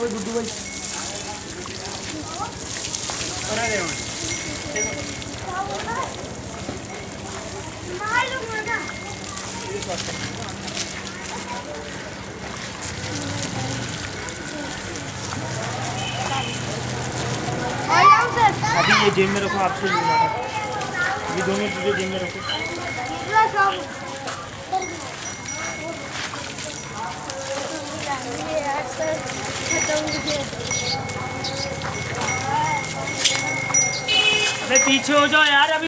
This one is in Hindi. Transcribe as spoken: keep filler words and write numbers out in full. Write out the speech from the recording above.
भाई गुड्डू भाई। अभी ये जेब में रखो, आपसे ये दोनों चीजें जेब में रखो। अबे पीछे हो जाओ यार अभी।